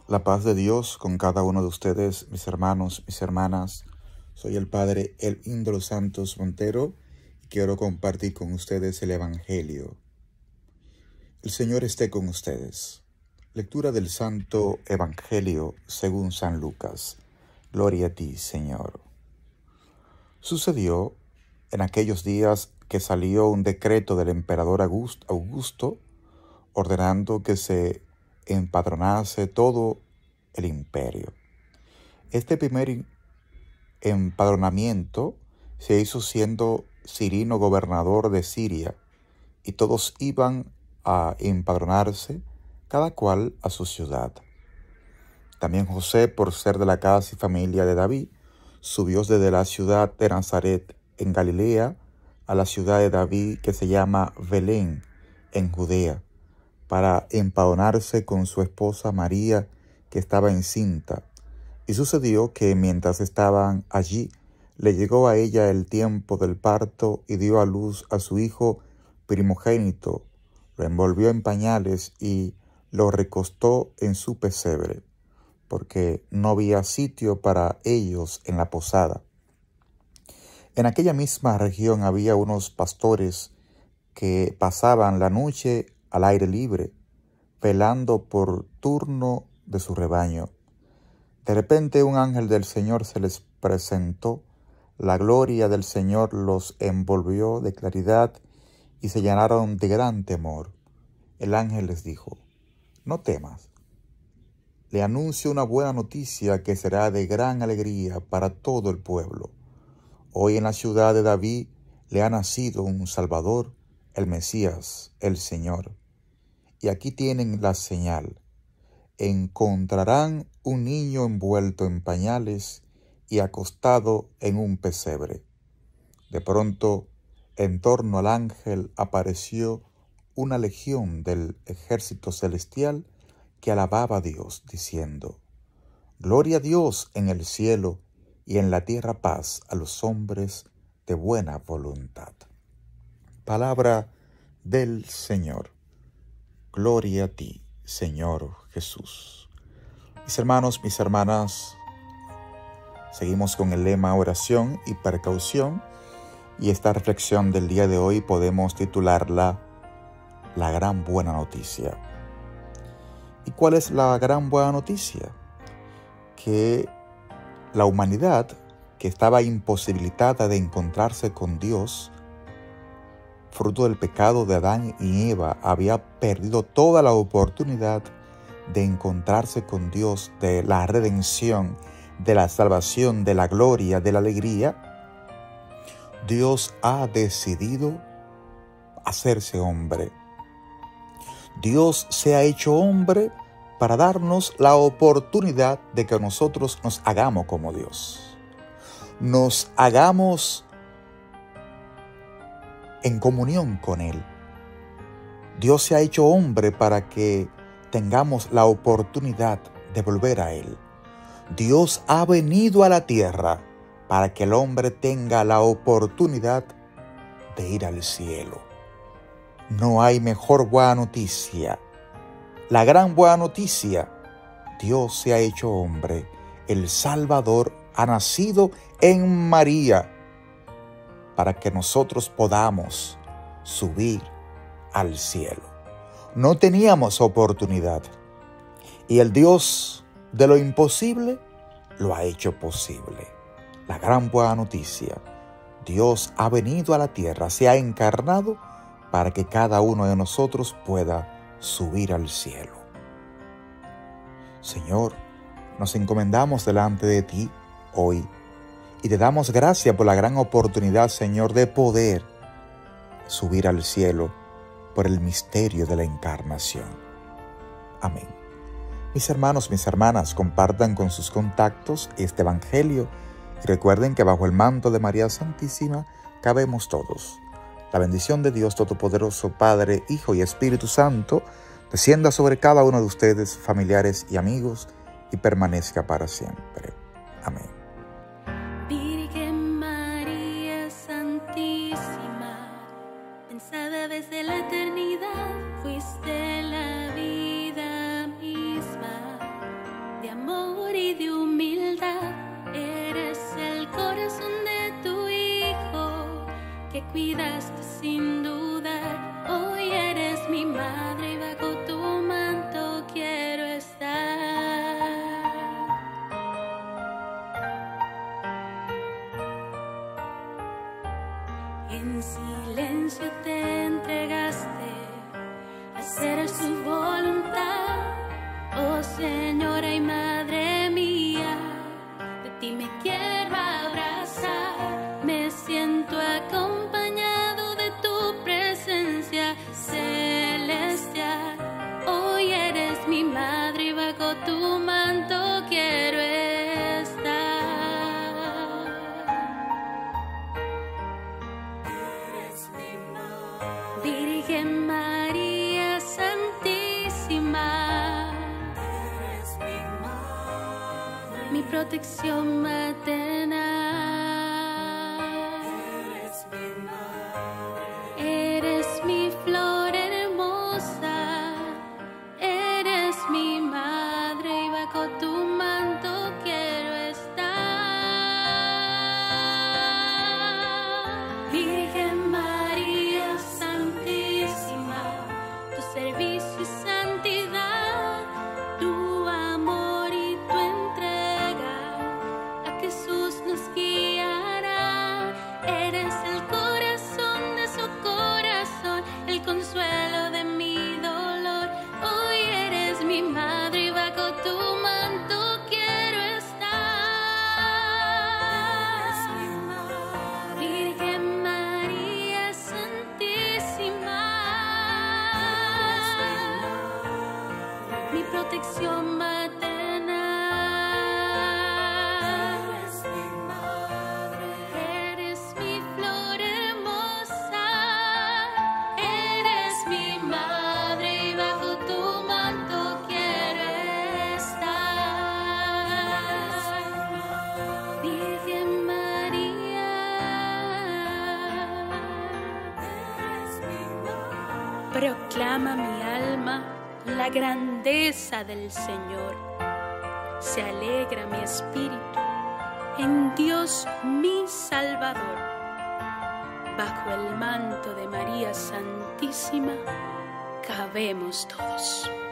La paz de Dios con cada uno de ustedes, mis hermanos, mis hermanas. Soy el Padre Elíndolo Santos Montero y quiero compartir con ustedes el Evangelio. El Señor esté con ustedes. Lectura del Santo Evangelio según San Lucas. Gloria a ti, Señor. Sucedió en aquellos días que salió un decreto del emperador Augusto ordenando que se empadronase todo el imperio. Este primer empadronamiento se hizo siendo Cirino gobernador de Siria, y todos iban a empadronarse, cada cual a su ciudad. También José, por ser de la casa y familia de David, subió desde la ciudad de Nazaret en Galilea a la ciudad de David que se llama Belén en Judea, para empadronarse con su esposa María, que estaba encinta. Y sucedió que mientras estaban allí, le llegó a ella el tiempo del parto y dio a luz a su hijo primogénito. Lo envolvió en pañales y lo recostó en su pesebre, porque no había sitio para ellos en la posada. En aquella misma región había unos pastores que pasaban la noche al aire libre, velando por turno de su rebaño. De repente un ángel del Señor se les presentó, la gloria del Señor los envolvió de claridad y se llenaron de gran temor. El ángel les dijo: «No temas, le anuncio una buena noticia que será de gran alegría para todo el pueblo. Hoy en la ciudad de David le ha nacido un Salvador, el Mesías, el Señor. Y aquí tienen la señal: encontrarán un niño envuelto en pañales y acostado en un pesebre». De pronto, en torno al ángel apareció una legión del ejército celestial que alababa a Dios, diciendo: «Gloria a Dios en el cielo, y en la tierra paz a los hombres de buena voluntad». Palabra del Señor. Gloria a ti, Señor Jesús. Mis hermanos, mis hermanas, seguimos con el lema oración y precaución, y esta reflexión del día de hoy podemos titularla La gran buena noticia. ¿Y cuál es la gran buena noticia? Que la humanidad, que estaba imposibilitada de encontrarse con Dios, fruto del pecado de Adán y Eva, había perdido toda la oportunidad de encontrarse con Dios, de la redención, de la salvación, de la gloria, de la alegría. Dios ha decidido hacerse hombre. Dios se ha hecho hombre para darnos la oportunidad de que nosotros nos hagamos como Dios. Nos hagamos en comunión con Él. Dios se ha hecho hombre para que tengamos la oportunidad de volver a Él. Dios ha venido a la tierra para que el hombre tenga la oportunidad de ir al cielo. No hay mejor buena noticia. La gran buena noticia: Dios se ha hecho hombre. El Salvador ha nacido en María para que nosotros podamos subir al cielo. No teníamos oportunidad, y el Dios de lo imposible lo ha hecho posible. La gran buena noticia: Dios ha venido a la tierra, se ha encarnado para que cada uno de nosotros pueda subir al cielo. Señor, nos encomendamos delante de ti hoy y te damos gracias por la gran oportunidad, Señor, de poder subir al cielo por el misterio de la encarnación. Amén. Mis hermanos, mis hermanas, compartan con sus contactos este Evangelio y recuerden que bajo el manto de María Santísima cabemos todos. La bendición de Dios Todopoderoso, Padre, Hijo y Espíritu Santo, descienda sobre cada uno de ustedes, familiares y amigos, y permanezca para siempre. Amén. Virgen María Santísima, pensada desde la eternidad, fuiste la vida misma. amor y de humildad. Eres el corazón de tu Hijo que cuidaste sin dudar. Hoy eres mi madre y bajo tu manto quiero estar. En silencio te entregaste a hacer su voluntad, oh Señora y Madre mía. De ti me quiero abrazar, me siento acompañado de tu presencia celestial. Hoy eres mi madre y bajo tu manto quiero estar. Eres mi madre, Virgen María Santísima. Eres mi madre, mi protección maternal. Eres mi madre, eres mi flor hermosa. Eres mi madre y bajo tu manto quiero estar. Virgen María Santísima, tu servicio y santidad, tu amor y tu entrega a Jesús nos guiará. Eres el corazón de su corazón, el consuelo de mi dolor. Hoy eres mi madre y bajo tu manto quiero estar. Virgen María Santísima, mi protección maternal. Eres mi flor hermosa. Eres mi madre y bajo tu manto quiero estar. Virgen María, proclama mi alma la grandeza del Señor. Se alegra mi espíritu en Dios mi Salvador. Bajo el manto de María Santísima cabemos todos.